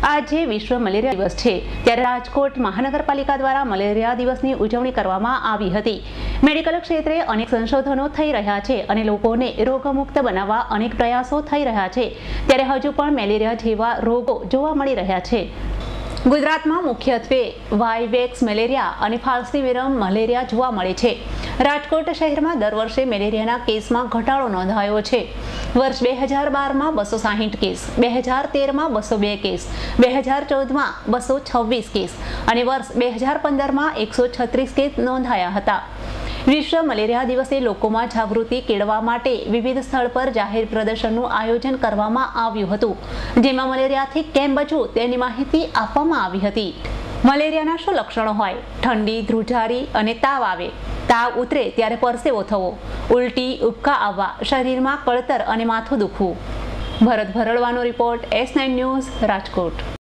આજે વિશ્વ મલેરિયા દિવસ છે ત્યારે રાજકોટ મહાનગરપાલિકા દ્વારા મલેરિયા દિવસની ઉજવણી કરવામાં આવી હતી। મેડિકલ ક્ષેત્રે અનેક સંશોધનો થઈ રહ્યા છે અને લોકોને રોગમુક્ત બનાવવા અનેક પ્રયાસો થઈ રહ્યા છે ત્યારે હજુ પણ મેલેરિયા જેવા રોગો જોવા મળી રહ્યા છે। ગુજરાતમાં મુખ્યત્વે વાયવેક્સ મેલેરિયા અને ફાલ્સીવેરમ મલેરિયા જોવા મળે છે। રાજકોટ શહેરમાં દર વર્ષે મેલેરિયાના કેસમાં ઘટાડો નોંધાયો છે। વર્ષ 2012માં 260 કેસ, 2013માં 202 કેસ, 2014માં 226 કેસ અને વર્ષ 2015માં 136 કેસ નોંધાયા હતા। વિશ્વ મલેરિયા દિવસે લોકોમાં જાગૃતિ કેળવવા માટે વિવિધ સ્થળ પર જાહેર પ્રદર્શનનું આયોજન કરવામાં આવ્યું હતું, જેમાં મલેરિયાથી કેમ બચવું તેની માહિતી આપવામાં આવી હતી। મલેરિયાના શું લક્ષણો હોય? ઠંડી, ધ્રુજારી અને તાવ આવે। તાવ ઉતરે ત્યારે પરસેવો થવો, ઉલટી, ઉબકા આવવા, શરીરમાં કળતર અને માથું દુખવું। ભરત ભરડવાનો રિપોર્ટ, S9 ન્યૂઝ, રાજકોટ।